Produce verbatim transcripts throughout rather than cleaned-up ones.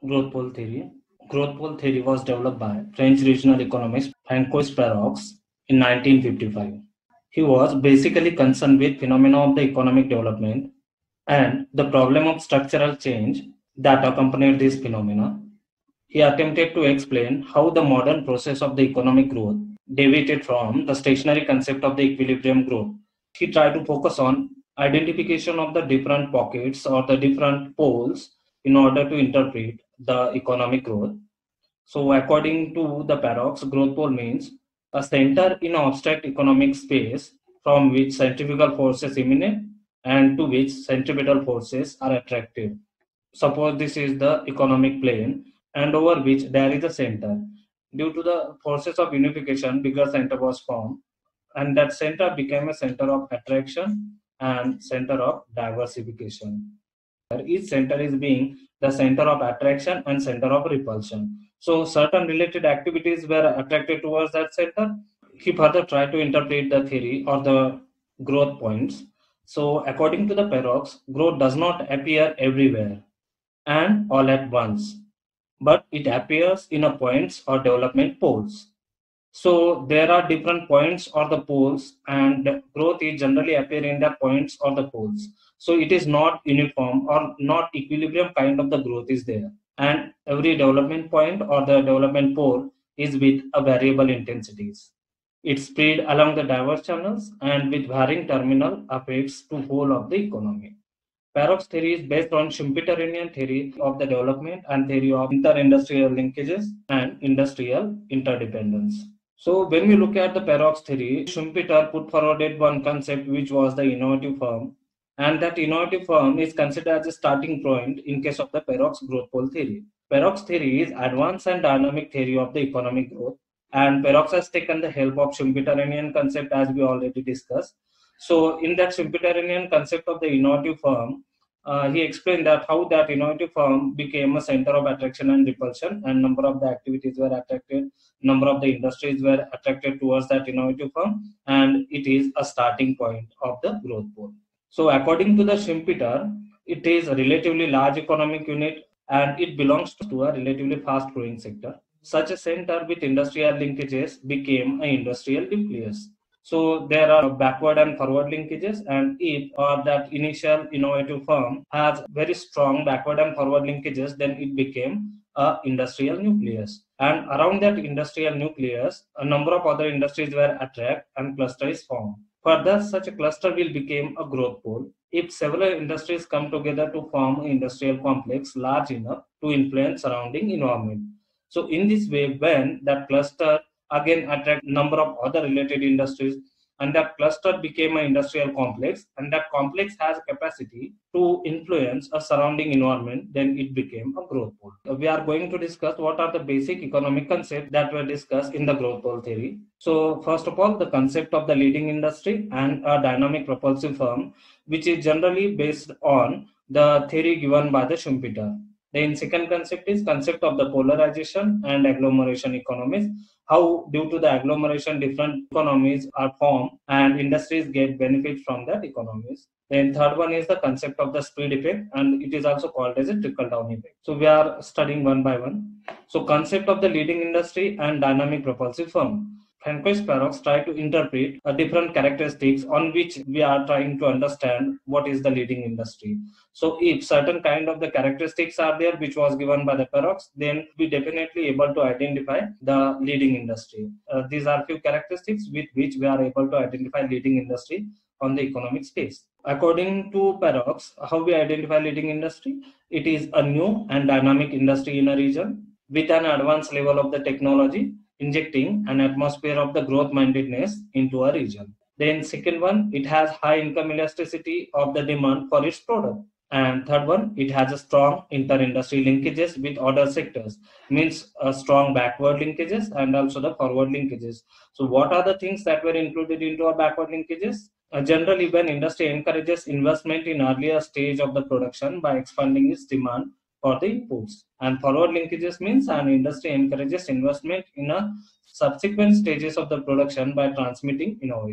Growth pole theory. Growth pole theory was developed by French regional economist Francois Perroux in nineteen fifty-five. He was basically concerned with phenomena of the economic development and the problem of structural change that accompanied this phenomena. He attempted to explain how the modern process of the economic growth deviated from the stationary concept of the equilibrium growth. He tried to focus on identification of the different pockets or the different poles in order to interpret the economic growth. So according to the paradox, growth pole means a center in abstract economic space from which centrifugal forces emanate and to which centripetal forces are attracted. Suppose this is the economic plane and over which there is a center. Due to the forces of unification, bigger center was formed and that center became a center of attraction and center of diversification. Each center is being the center of attraction and center of repulsion. So certain related activities were attracted towards that center. He further tried to interpret the theory or the growth points. So according to the paradox, growth does not appear everywhere and all at once, but it appears in a points or development poles. So there are different points or the poles, and growth is generally appear in the points or the poles. So it is not uniform or not equilibrium kind of the growth is there. And every development point or the development pole is with a variable intensities. It's spread along the diverse channels and with varying terminal effects to whole of the economy. Paradox theory is based on Schumpeterian theory of the development and theory of inter-industrial linkages and industrial interdependence. So when we look at the paradox theory, Schumpeter put forwarded one concept which was the innovative firm, and that innovative firm is considered as a starting point in case of the paradox growth pole theory. Paradox theory is advanced and dynamic theory of the economic growth, and Paradox has taken the help of Schumpeterian concept as we already discussed. So in that Schumpeterian concept of the innovative firm, uh, he explained that how that innovative firm became a center of attraction and repulsion, and number of the activities were attracted, number of the industries were attracted towards that innovative firm, and it is a starting point of the growth pole. So according to the Schumpeter, it is a relatively large economic unit and it belongs to a relatively fast growing sector. Such a center with industrial linkages became an industrial nucleus. So there are backward and forward linkages, and if uh, that initial innovative firm has very strong backward and forward linkages, then it became a industrial nucleus. And around that industrial nucleus, a number of other industries were attracted and cluster is formed. Further, such a cluster will become a growth pole if several industries come together to form an industrial complex large enough to influence surrounding environment. So in this way, when that cluster again attract number of other related industries, and that cluster became an industrial complex, and that complex has capacity to influence a surrounding environment, then it became a growth pole. We are going to discuss what are the basic economic concepts that were discussed in the growth pole theory. So first of all, the concept of the leading industry and a dynamic propulsive firm, which is generally based on the theory given by the Schumpeter. Then second concept is concept of the polarization and agglomeration economies, how due to the agglomeration different economies are formed and industries get benefit from that economies. Then third one is the concept of the speed effect, and it is also called as a trickle down effect. So we are studying one by one. So concept of the leading industry and dynamic propulsive firm. Francois Perroux tried to interpret a different characteristics on which we are trying to understand what is the leading industry. So if certain kind of the characteristics are there which was given by the Perroux, then we definitely able to identify the leading industry. Uh, these are few characteristics with which we are able to identify leading industry on the economic space. According to Perroux, how we identify leading industry? It is a new and dynamic industry in a region with an advanced level of the technology, injecting an atmosphere of the growth mindedness into a region. Then second one, it has high income elasticity of the demand for its product. And third one, it has a strong inter-industry linkages with other sectors, means a strong backward linkages and also the forward linkages. So what are the things that were included into our backward linkages? Uh, generally, when industry encourages investment in earlier stage of the production by expanding its demand for the inputs. And forward linkages means an industry encourages investment in a subsequent stages of the production by transmitting innovation.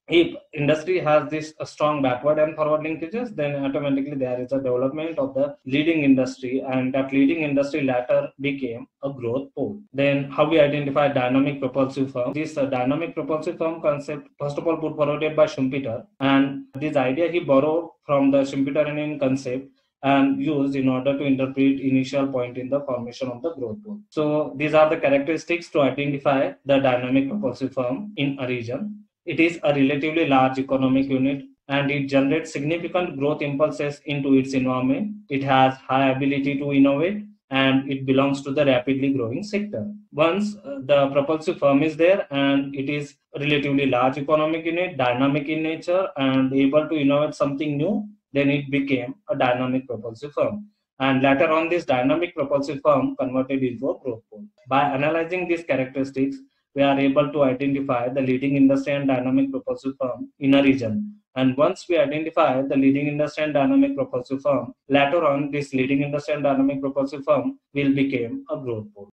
If industry has this uh, strong backward and forward linkages, then automatically there is a development of the leading industry, and that leading industry later became a growth pole. Then how we identify dynamic propulsive firm? This uh, dynamic propulsive firm concept, first of all, put forwarded by Schumpeter, and this idea he borrowed from the Schumpeterian concept and used in order to interpret initial point in the formation of the growth pole. So these are the characteristics to identify the dynamic propulsive firm in a region. It is a relatively large economic unit and it generates significant growth impulses into its environment. It has high ability to innovate and it belongs to the rapidly growing sector. Once uh, the propulsive firm is there and it is a relatively large economic unit, dynamic in nature and able to innovate something new, then it became a dynamic propulsive firm. And later on, this dynamic propulsive firm converted into a growth pole. By analyzing these characteristics, we are able to identify the leading industry and dynamic propulsive firm in a region. And once we identify the leading industry and dynamic propulsive firm, later on, this leading industry and dynamic propulsive firm will become a growth pole.